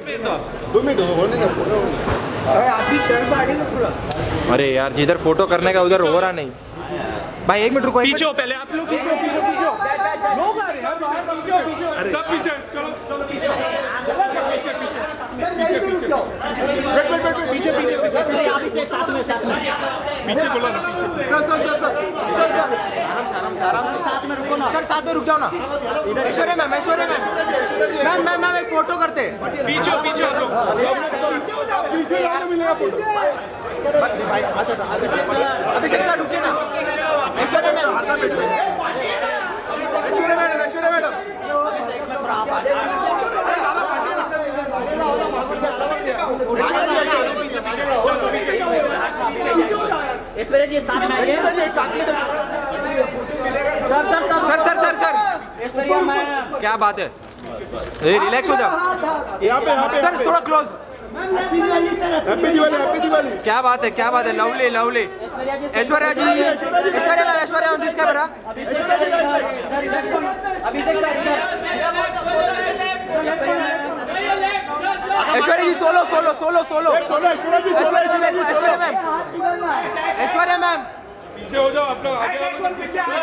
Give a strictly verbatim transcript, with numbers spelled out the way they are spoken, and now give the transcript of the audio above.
दो मिनट होने दो। अरे यार जिधर फोटो करने का उधर हो रहा नहीं भाई। एक मिनट रुको। पीछे हो पहले आप लोग। पीछे पीछे पीछे लोग आ रहे हैं पीछे पीछे सब पीछे। चलो चलो पीछे पीछे पीछे पीछे पीछे पीछे पीछे आप इसे साथ में साथ में पीछे बोला ना पीछे। Sir sir sir sir sir आराम से आराम से आराम से साथ में रुको ना सर। साथ में रुक जाओ ना। Aishwarya ma'am Aishwarya ma'am ma'am ma'am ma'am एक फोटो करते। पीछे पीछे आप लोग पीछे जाने मिलेगा फोटो भाई। अभिषेक सर रुकिए ना। Aishwarya ma'am Aishwarya madam Aishwarya madam Aishwarya ji साथ में आइए। Sir sir sir sir sir sir Aishwarya ma'am क्या बात है? रिलैक्स हो जाओ। यहाँ पे यहाँ पे सर थोड़ा close. Happy Diwali happy Diwali. क्या बात है क्या बात है? Lovely lovely. Aishwarya ji Aishwarya ma'am Aishwarya on this camera. Aishwarya ji solo solo solo solo. Aishwarya ji Aishwarya ma'am Aishwarya ma'am Aishwarya ma'am पीछे हो जाओ आप लोग आगे।